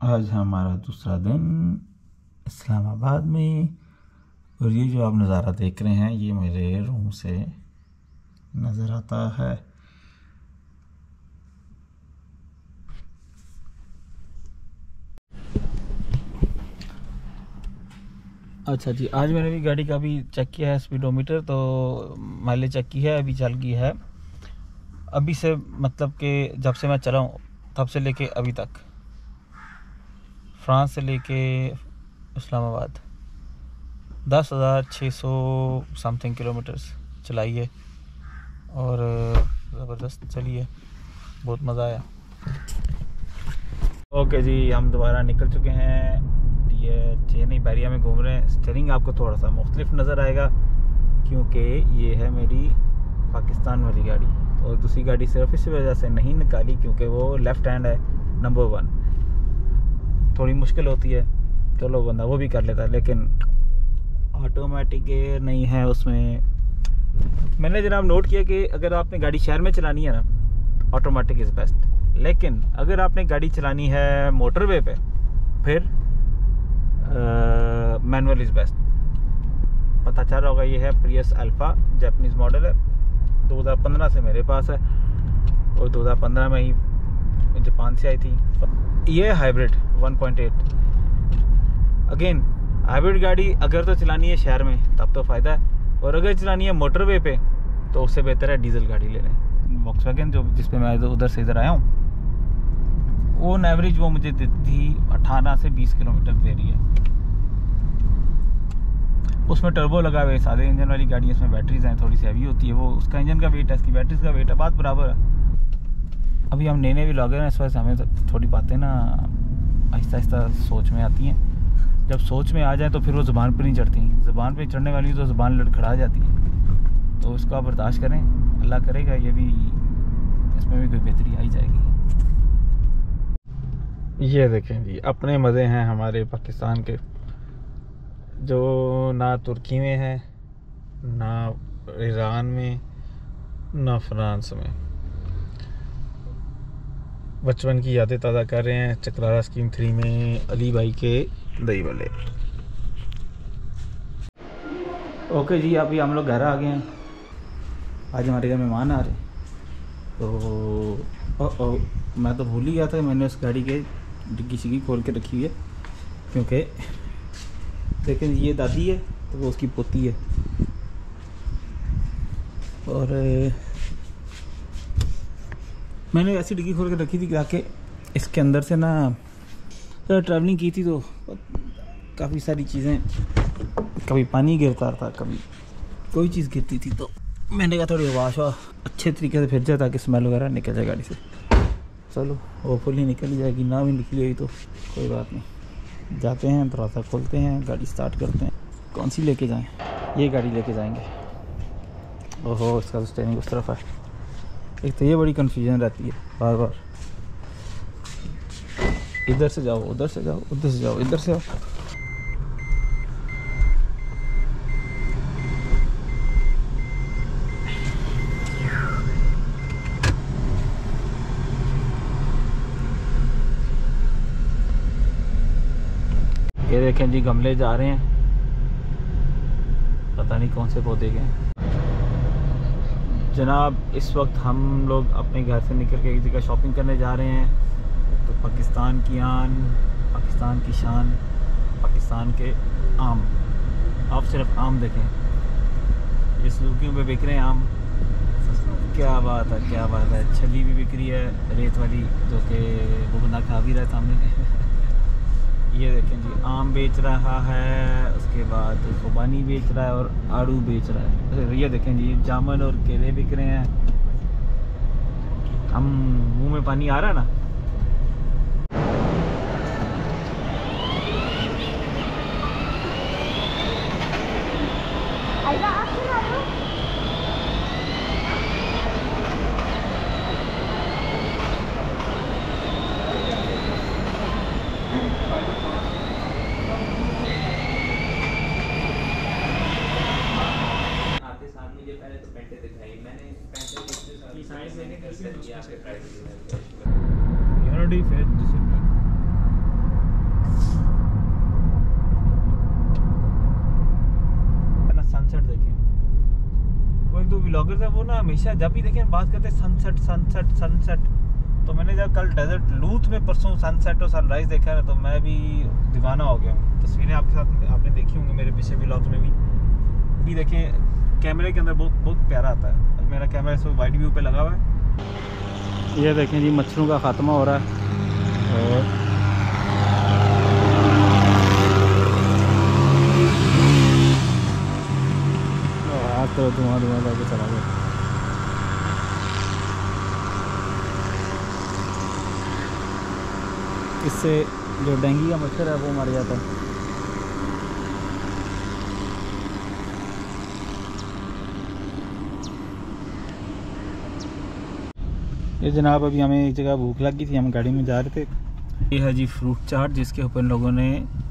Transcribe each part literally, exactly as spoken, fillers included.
आज हमारा दूसरा दिन इस्लामाबाद में, और ये जो आप नज़ारा देख रहे हैं ये मेरे रूम से नज़र आता है। अच्छा जी, आज मैंने भी गाड़ी का भी चेक किया है स्पीडोमीटर, तो माइलेज चेक की है, अभी चल गई है अभी से, मतलब कि जब से मैं चला हूँ तब से लेके अभी तक, फ्रांस से लेके इस्लामाबाद दस हज़ार छः सौ समथिंग किलोमीटर्स चलाई है और ज़बरदस्त चली है, बहुत मज़ा आया। ओके जी, हम दोबारा निकल चुके हैं, ये चेन्नई बैरिया में घूम रहे हैं। स्टीयरिंग आपको थोड़ा सा मुख्तलिफ नज़र आएगा क्योंकि ये है मेरी पाकिस्तान वाली गाड़ी, और दूसरी गाड़ी सिर्फ इस वजह से नहीं निकाली क्योंकि वो लेफ़्ट हैंड है, नंबर वन, थोड़ी मुश्किल होती है, चलो बंदा वो भी कर लेता है, लेकिन ऑटोमेटिक गेयर नहीं है उसमें। मैंने जनाब नोट किया कि अगर आपने गाड़ी शहर में चलानी है ना, ऑटोमेटिक इज़ बेस्ट, लेकिन अगर आपने गाड़ी चलानी है मोटरवे पे फिर मैनुअल इज़ बेस्ट। पता चल रहा होगा, ये है प्रियस अल्फ़ा, जापानीज़ मॉडल है, दो हज़ार पंद्रह से मेरे पास है और दो हज़ार पंद्रह में ही जापान से आई थी। ये hybrid one point eight. Again hybrid गाड़ी अगर तो चलानी है शहर में तब तो फ़ायदा है, और अगर चलानी है मोटरवे पे तो उससे बेहतर है डीजल गाड़ी ले लें। वॉक्सवैगन जो जिस पे मैं उधर से इधर आया हूँ, वो ऑन एवरेज वो मुझे देती थी अठारह से बीस किलोमीटर दे रही है। उसमें टर्बो लगा हुआ है, सादे इंजन वाली गाड़ी, इसमें बैटरीज हैं, थोड़ी सी हैवी होती है, वो उसका इंजन का वेट है, इसकी बैटरीज का वेट है, बात बराबर है। अभी हम नए नए भी लॉगर हैं, इस वजह से हमें थोड़ी बातें ना आहिस्ता आहिस्ता सोच में आती हैं। जब सोच में आ जाए तो फिर वो ज़ुबान पर नहीं चढ़ती, ज़ुबान पे चढ़ने वाली तो ज़ुबान लड़खड़ा जाती है, तो उसको आप बर्दाश्त करें, अल्लाह करेगा ये भी, इसमें भी कोई बेहतरी आई जाएगी। ये देखें जी, अपने मज़े हैं हमारे पाकिस्तान के, जो ना तुर्की में है, ना ईरान में, ना फ्रांस में। बचपन की यादें ताज़ा कर रहे हैं चकरारा स्कीम थ्री में अली भाई के दही वाले। ओके जी, अभी हम लोग घर आ गए हैं, आज हमारे घर मेहमान आ रहे हैं, तो ओ, ओ, मैं तो भूल ही गया था, मैंने उस गाड़ी के डिग्गी शिग्गी खोल के रखी हुई है, क्योंकि लेकिन ये दादी है तो वो उसकी पोती है, और मैंने ऐसी डिग्गी खोल के रखी थी ताकि इसके अंदर से ना, तो ट्रैवलिंग की थी तो काफ़ी सारी चीज़ें, कभी पानी गिरता था, कभी कोई चीज़ गिरती थी, तो मैंने कहा थोड़ी वाश वाश अच्छे तरीके से फिर जाए ताकि स्मेल वगैरह निकल जाए गाड़ी से। चलो वो फुल ही निकल ही जाएगी, ना भी निकली हुई तो कोई बात नहीं। जाते हैं, दरवाज़ा खोलते हैं, गाड़ी स्टार्ट करते हैं। कौन सी लेके जाएं? ये गाड़ी लेके जाएंगे। ओहो, इसका तो स्टेयरिंग उस तरफ है, एक तो ये बड़ी कन्फ्यूजन रहती है बार बार, इधर से जाओ, उधर से जाओ, उधर से जाओ, इधर से आओ। ये देखें जी, गमले जा रहे हैं, पता नहीं कौन से पौधे के हैं। जनाब इस वक्त हम लोग अपने घर से निकल के एक जगह शॉपिंग करने जा रहे हैं, तो पाकिस्तान की आन, पाकिस्तान की शान, पाकिस्तान के आम, आप सिर्फ आम देखें, ये सुजुकियों पे बिक रहे हैं आम, क्या बात है, क्या बात है। छली भी बिक रही है रेत वाली, जो कि वो बंदा खा भी रहा है सामने। ये देखें जी, आम बेच रहा है, उसके बाद खुबानी बेच रहा है और आड़ू बेच रहा है। ये देखें जी, जामुन और केले बिक रहे हैं। हम मुंह में पानी आ रहा है ना। Unity, faith, discipline. ब्लॉगर्स हैं वो ना हमेशा जब भी देखें बात करते हैं सनसेट सनसेट सनसेट। तो मैंने जब कल डेजर्ट लूथ में परसों सनसेट और सनराइज़ देखा ना तो मैं भी दीवाना हो गया। तस्वीरें आपके साथ आपने देखी होंगी मेरे पिछले ब्लॉग्स में भी भी देखें कैमरे के अंदर बहुत बहुत प्यारा आता है। मेरा कैमरा इस वक्त वाइड व्यू पे लगा हुआ है। ये देखें जी मच्छरों का ख़ात्मा हो रहा है और तो धुआं धुआं करके चला गया। इससे जो डेंगू का मच्छर है वो मर जाता है। ये जनाब अभी हमें एक जगह भूख लगी थी, हम गाड़ी में जा रहे थे। ये है जी फ्रूट चाट जिसके ऊपर लोगों ने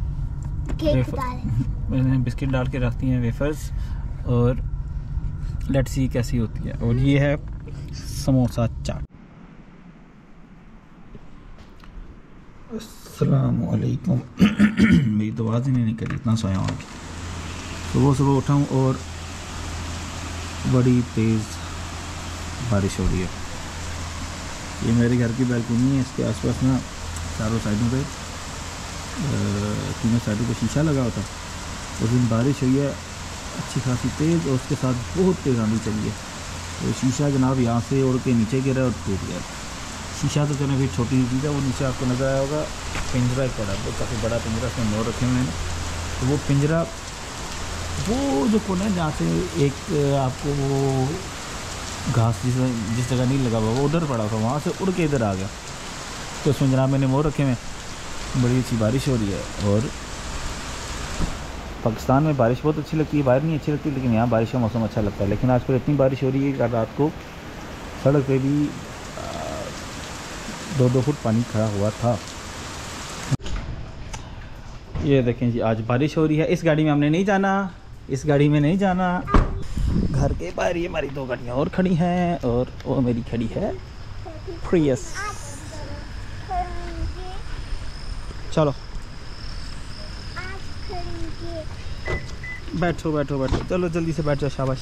बिस्किट डाल के रखती हैं वेफर्स और लेट्स सी कैसी होती है। और ये है समोसा चाट। अस्सलाम वालेकुम। मेरी तो आवाज़ ही नहीं निकली, इतना सोया हूँ। सुबह सुबह उठा हूँ और बड़ी तेज़ बारिश हो रही है। ये मेरे घर की बैल्कनी है, इसके आसपास ना चारों साइडों पे तीनों साइडों पे शीशा लगा होता है। उस दिन बारिश हुई है अच्छी खासी तेज़ और उसके साथ बहुत तेज़ आंधी चली है। तो शीशा जनाब यहाँ से उड़ के नीचे गिरा और टूट गया। शीशा तो चले फिर छोटी सी चीज़ है, वो नीचे आपको नज़र आया होगा पिंजरा एक पड़ा, वो काफ़ी बड़ा पिंजरा, उसमें मोर रखे हुए हैं। तो वो पिंजरा वो जो कोना है जहाँ से एक आपको वो घास जिस जिस जगह नहीं लगा हुआ वो उधर पड़ा था, वहाँ से उड़ के इधर आ गया। तो उसमें जनाब मैंने मोर रखे हुए। बड़ी अच्छी बारिश हो रही है और पाकिस्तान में बारिश बहुत अच्छी लगती है, बाहर नहीं अच्छी लगती, लेकिन यहाँ बारिश का मौसम अच्छा लगता है। लेकिन आजकल इतनी बारिश हो रही है कि रात को सड़क पे भी दो दो फुट पानी खड़ा हुआ था। ये देखें जी आज बारिश हो रही है। इस गाड़ी में हमने नहीं जाना, इस गाड़ी में नहीं जाना। घर के बाहर ये हमारी दो गाड़ियाँ और खड़ी हैं और वो मेरी खड़ी है प्रियस। चलो बैठो बैठो बैठो, चलो जल्दी से बैठ जाओ, शाबाश।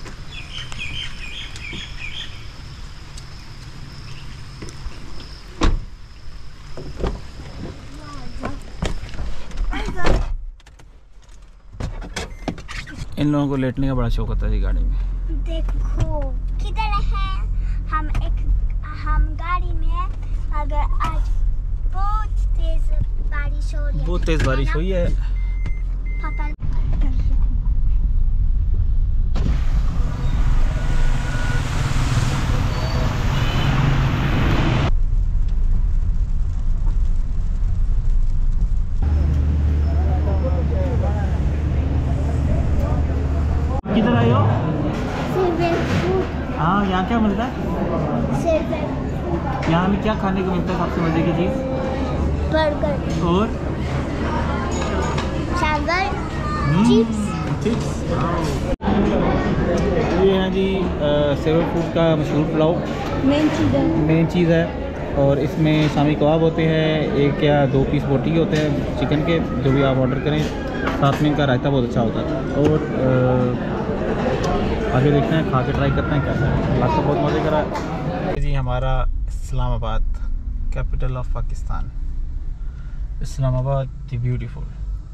इन लोगों को लेटने का बड़ा शौक होता है जी गाड़ी में। देखो किधर है हम, एक हम गाड़ी में। अगर आज बहुत तेज बारिश हो रही है, बहुत तेज बारिश हुई है। पापा किधर आए हो? हाँ, यहाँ क्या मिलता है? यहाँ में क्या खाने को मिलता है सबसे मजे की चीज़? बर्गर और चावल, चिप्स चिप्स। ये है जी सेवर फूड का मशहूर पुलाव, मेन चीज़ है मेन चीज़ है। और इसमें शामी कबाब होते हैं, एक या दो पीस बोटी होते हैं चिकन के, जो भी आप ऑर्डर करें। साथ में इनका रायता बहुत अच्छा होता है। और आ, आगे देखते हैं, खा के ट्राई करते हैं कैसा है। आज तो बहुत मज़े करा जी। हमारा Islamabad, capital of Pakistan, Islamabad the beautiful.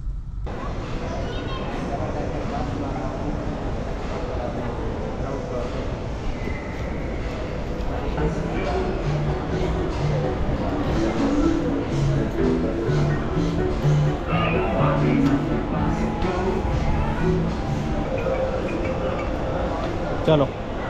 चलो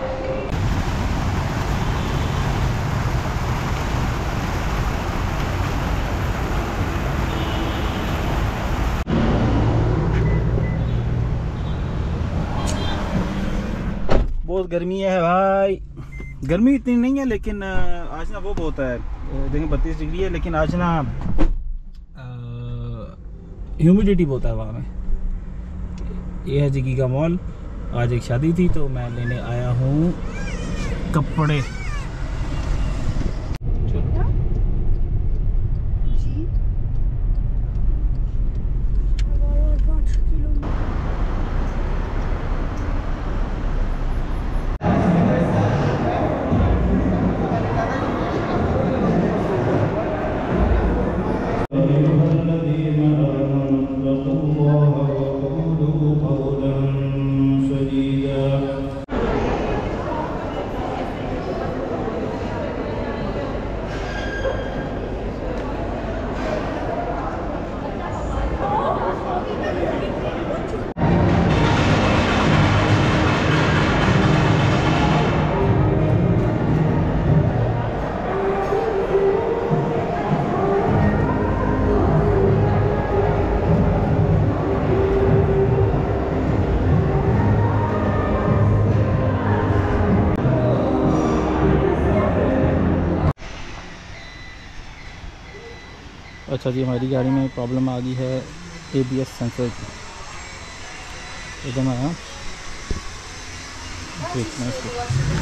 बहुत गर्मी है भाई। गर्मी इतनी नहीं है लेकिन आज ना वो बहुत है, देखिए बत्तीस डिग्री है, लेकिन आज ना ह्यूमिडिटी बहुत है वहाँ में। ये है जिगी का मॉल। आज एक शादी थी तो मैं लेने आया हूँ कपड़े। अच्छा जी, हमारी गाड़ी में प्रॉब्लम आ गई है ए बी एस सेंसर की। इधर मैं आया देखना इसको।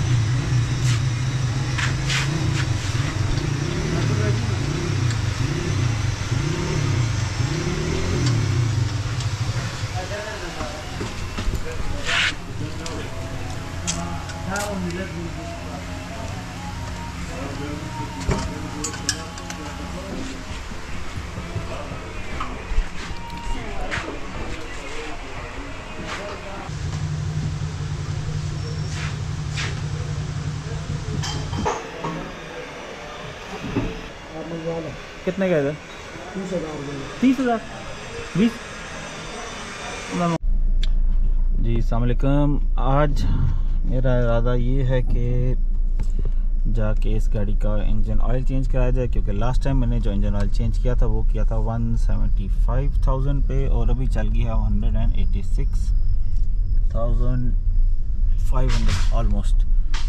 कितने का इधर? तीस हज़ार तीस हज़ार बीस। जी अस्सलाम वालेकुम। आज मेरा इरादा ये है कि जाके इस गाड़ी का इंजन ऑयल चेंज कराया जाए, क्योंकि लास्ट टाइम मैंने जो इंजन ऑयल चेंज किया था वो किया था वन सेवेंटी फाइव थाउजेंड पे, और अभी चल गया है one hundred eighty six thousand five hundred almost.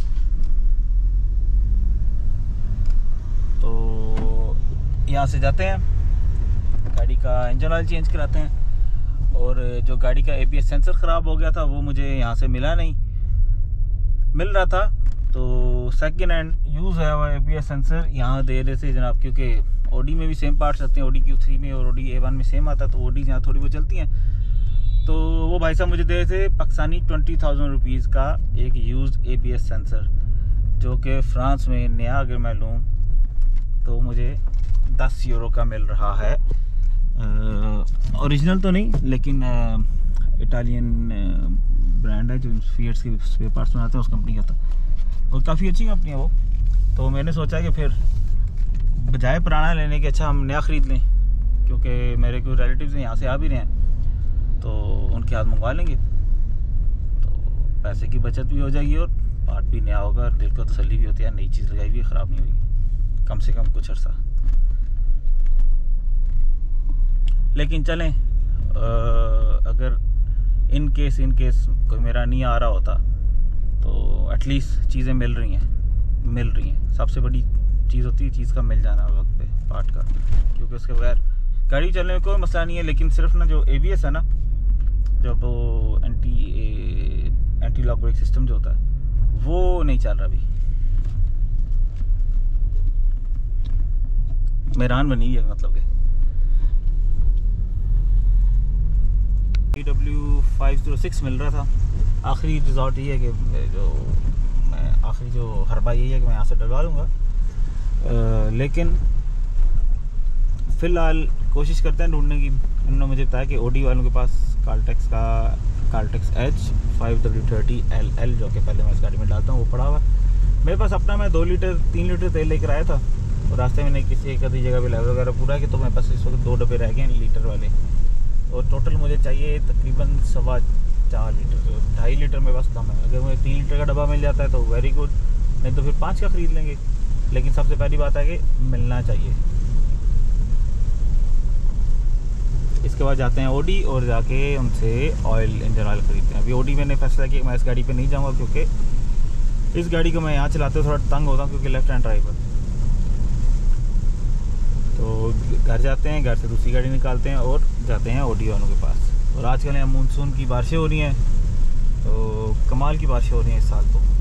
तो यहाँ से जाते हैं, गाड़ी का इंजन ऑयल चेंज कराते हैं। और जो गाड़ी का ए बी एस सेंसर ख़राब हो गया था वो मुझे यहाँ से मिला नहीं, मिल रहा था तो सेकंड हैंड यूज़ है वो ए बी एस सेंसर यहाँ दे रहे थे जनाब, क्योंकि ओडी में भी सेम पार्ट्स आते हैं, ओडी क्यू थ्री में और ओडी ए वन में सेम आता है, तो ओडी यहाँ थोड़ी बहुत चलती हैं। तो वो भाई साहब मुझे दे रहे थे पाकिस्तानी ट्वेंटी थाउजेंड रुपीज़ का एक use A B S sensor, जो कि फ्रांस में नया अगर मैं लूँ तो मुझे दस यूरो का मिल रहा है। ओरिजिनल तो नहीं, लेकिन इटालियन ब्रांड है जो फिएट्स के स्पेयर पार्ट्स बनाते हैं, उस कंपनी का था, और काफ़ी अच्छी कंपनी है वो। तो मैंने सोचा कि फिर बजाय पुराना लेने के अच्छा हम नया ख़रीद लें, क्योंकि मेरे कोई रिलेटिव्स यहाँ से आ भी रहे हैं तो उनके हाथ मंगवा लेंगे, तो पैसे की बचत भी हो जाएगी और पार्ट भी नया होगा और दिल को तसल्ली भी होती है, नई चीज़ लगाई हुई ख़राब नहीं होगी कम से कम कुछ अर्सा। लेकिन चलें, अगर इन केस इन केस कोई मेरा नहीं आ रहा होता तो एटलीस्ट चीज़ें मिल रही हैं मिल रही हैं सबसे बड़ी चीज़ होती है चीज़ का मिल जाना वक्त पे, पार्ट का, क्योंकि उसके बगैर गाड़ी चलने में कोई मसला नहीं है। लेकिन सिर्फ ना जो ए बी एस है ना, जब वो anti anti lock brake system जो होता है वो नहीं चल रहा अभी। मैरान बनी है मतलब के P W five zero six मिल रहा था। आखिरी रिजॉर्ट ये है कि जो मैं आखिरी जो हरबा यही है कि मैं यहाँ से डलवा लूँगा, लेकिन फ़िलहाल कोशिश करते हैं ढूंढने की। उन्होंने मुझे बताया कि ओडी वालों के पास कार्लटेक्स का Caltex H five W thirty L L जो कि पहले मैं इस गाड़ी में डालता हूँ वो पड़ा हुआ है मेरे पास अपना। मैं दो लीटर तीन लीटर तेल लेकर आया था और रास्ते में किसी एक आधी जगह पे लेवल वगैरह पूरा किया, तो मेरे पास इस वक्त दो डब्बे रह गए हैं लीटर वाले, और टोटल मुझे चाहिए तकरीबन सवा चार लीटर, तो ढाई लीटर मेरे पास कम है। अगर मुझे तीन लीटर का डब्बा मिल जाता है तो वेरी गुड, नहीं तो फिर पाँच का ख़रीद लेंगे। लेकिन सबसे पहली बात है कि मिलना चाहिए। इसके बाद जाते हैं ओडी और जाके उनसे ऑयल इंजन ऑयल ख़रीदते हैं। अभी ओडी मैंने फैसला किया कि मैं इस गाड़ी पे नहीं जाऊँगा, क्योंकि इस गाड़ी को मैं यहाँ चलाते हुए थोड़ा तंग होता हूँ, क्योंकि लेफ्ट हैंड ड्राइवर। तो घर जाते हैं, घर से दूसरी गाड़ी निकालते हैं और जाते हैं ओडी वालों के पास। और आजकल यहाँ मानसून की बारिशें हो रही हैं, तो कमाल की बारिशें हो रही हैं इस साल। तो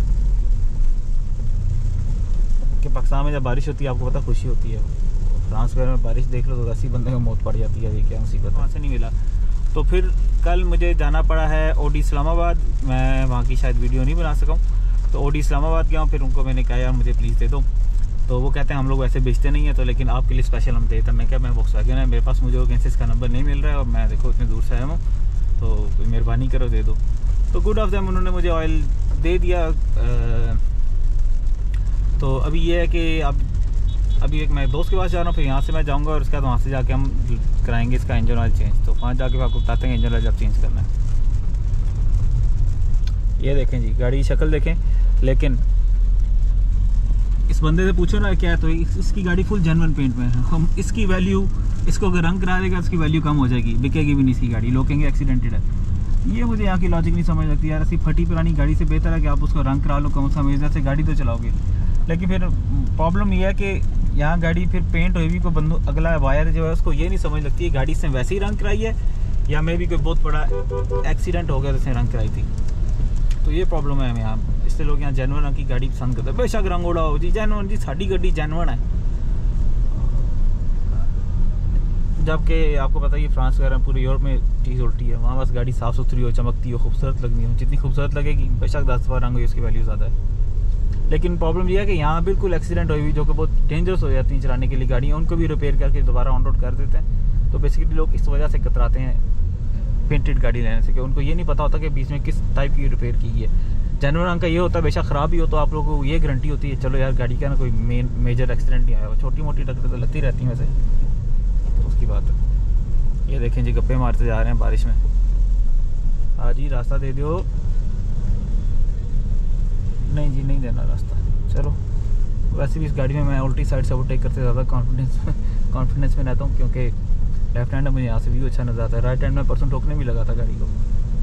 कि पाकिस्तान में जब बारिश होती है आपको पता खुशी होती है, फ्रांस वगैरह में बारिश देख लो तो अस्सी बंदे को मौत पड़ जाती है। ये क्या मुसीबत, वहाँ से नहीं मिला। तो फिर कल मुझे जाना पड़ा है ओडी इस्लामाबाद। मैं वहाँ की शायद वीडियो नहीं बना सका हूँ, तो ओडी इस्लामाबाद गया हूँ। फिर उनको मैंने कहा यार मुझे प्लीज़ दे दो, तो वो कहते हैं हम लोग वैसे बेचते नहीं है, तो लेकिन आपके लिए स्पेशल हम देते हैं। मैं क्या मैं वॉक्सवैगन है, मेरे पास मुझे वैकेंसीज का नंबर नहीं मिल रहा है और मैं देखो इतने दूर से आया हूँ, तो मेहरबानी करो दे दो। तो गुड ऑफ देम, उन्होंने मुझे ऑयल दे दिया। आ, तो अभी ये है कि अब अभी एक मैं दोस्त के पास जा रहा हूँ, फिर यहाँ से मैं जाऊँगा और उसके बाद वहाँ से जाके हम कराएंगे इसका इंजन ऑयल चेंज। तो वहाँ जाके आपको बताते हैं इंजन ऑयल जब चेंज करना है। ये देखें जी, गाड़ी की शक्ल देखें, लेकिन इस बंदे से पूछो ना क्या है, तो इस, इसकी गाड़ी फुल जेन्युइन पेंट में है। हम इसकी वैल्यू, इसको अगर रंग करा देगा इसकी वैल्यू कम हो जाएगी, बिकेगी भी नहीं इसकी गाड़ी, लोग कहेंगे एक्सीडेंटेड है। ये मुझे यहाँ की लॉजिक नहीं समझ लगती यार। ऐसी फटी पुरानी गाड़ी से बेहतर है कि आप उसको रंग करा लो, कम से कम इधर से गाड़ी तो चलाओगे। लेकिन फिर प्रॉब्लम ये है कि यहाँ गाड़ी फिर पेंट हुई भी को बंदू अगला वायर जो है उसको ये नहीं समझ लगती है गाड़ी से वैसे ही रंग कराई है या मे भी कोई बहुत बड़ा एक्सीडेंट हो गया जिसने रंग कराई थी। तो ये प्रॉब्लम है हमें यहाँ, इसलिए लोग यहाँ जैनवन रंग की गाड़ी पसंद करते हैं। बेशक रंग उड़ा हो जी जैनवन जी, साड़ी गाड़ी जैनवन है। जबकि आपको पता है फ्रांस वगैरह पूरे यूरोप में चीज़ उल्टी है, वहाँ बस गाड़ी साफ़ सुथरी हो, चमकती हो, खूबसूरत लगनी हो, जितनी खूबसूरत लगेगी बेशक दस बार रंग हो उसकी वैल्यू ज़्यादा है। लेकिन प्रॉब्लम यह है कि यहाँ बिल्कुल एक्सीडेंट हुई हुई जो कि बहुत डेंजरस हो जाती हैं चलाने के लिए गाड़ियाँ, उनको भी रिपेयर करके दोबारा ऑन रोड कर देते हैं। तो बेसिकली लोग इस वजह से कतराते हैं पेंटेड गाड़ी लेने से कि उनको ये नहीं पता होता कि बीच में किस टाइप की रिपेयर की है। जेन्युइन रंग का ये होता है बेशक ख़राब ही हो तो आप लोगों को ये गारंटी होती है चलो यार गाड़ी का ना कोई मेन मेजर एक्सीडेंट नहीं आया हुआ, छोटी मोटी टक्कर तो लगती रहती हैं वैसे, तो उसकी बात है। ये देखें जी गप्पे मारते जा रहे हैं बारिश में। हाँ जी रास्ता दे दो। नहीं जी नहीं देना रास्ता, चलो। वैसे भी इस गाड़ी में मैं उल्टी साइड से ओवरटेक करते ज़्यादा कॉन्फिडेंस कॉन्फिडेंस में रहता हूँ क्योंकि लेफ्ट हैंड में मुझे यहाँ से व्यू अच्छा नजर आता है। राइट हैंड में परसों ठोकने भी लगा था गाड़ी को।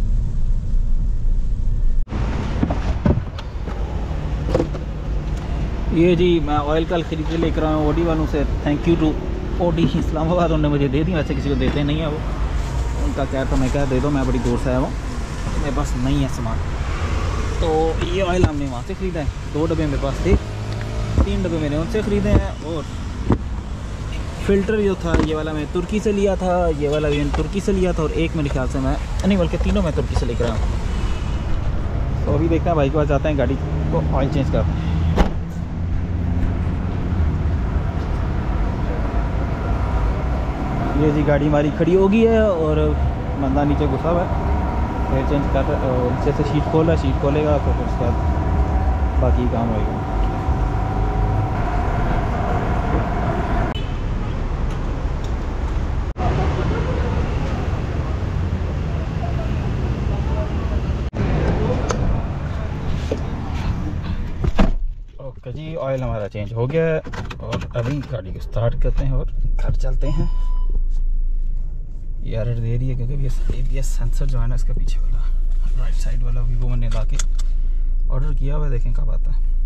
ये जी मैं ऑयल कल खरीद के लेकर आया हूँ ओडी वालों से। Thank you to OD Islamabad, उन्होंने मुझे दे दी, वैसे किसी को देते नहीं है वो, उनका क्या था मैं क्या दे दो, मैं बड़ी दूर से आया हूँ, मेरे पास नहीं है सामान। तो ये ऑयल हमने वहाँ से ख़रीदा है, दो डब्बे मेरे पास थे, तीन डब्बे मैंने उनसे ख़रीदे हैं। और फ़िल्टर जो था ये वाला मैं तुर्की से लिया था, ये वाला भी तुर्की से लिया था, और एक मेरे ख्याल से मैं नहीं बल्कि तीनों मैं तुर्की से लेकर आया हूँ। तो अभी देखते हैं भाई के पास जाते हैं, गाड़ी को ऑयल चेंज करते हैं। ये जी गाड़ी हमारी खड़ी हो गई है और बंदा नीचे घुसा हुआ है, एयर चेंज कर रहा है, नीचे से शीट खोल रहा है, शीट खोलेगा तो फिर उसके बाद बाकी काम होएगा। ओके जी ऑयल हमारा चेंज हो गया है और अभी गाड़ी को स्टार्ट करते हैं और घर चलते हैं। ये एरर दे रही है क्योंकि ये ये सेंसर जो है ना इसका पीछे वाला राइट साइड वाला वीवो मैंने ला के ऑर्डर किया हुआ है, देखें कब आता है।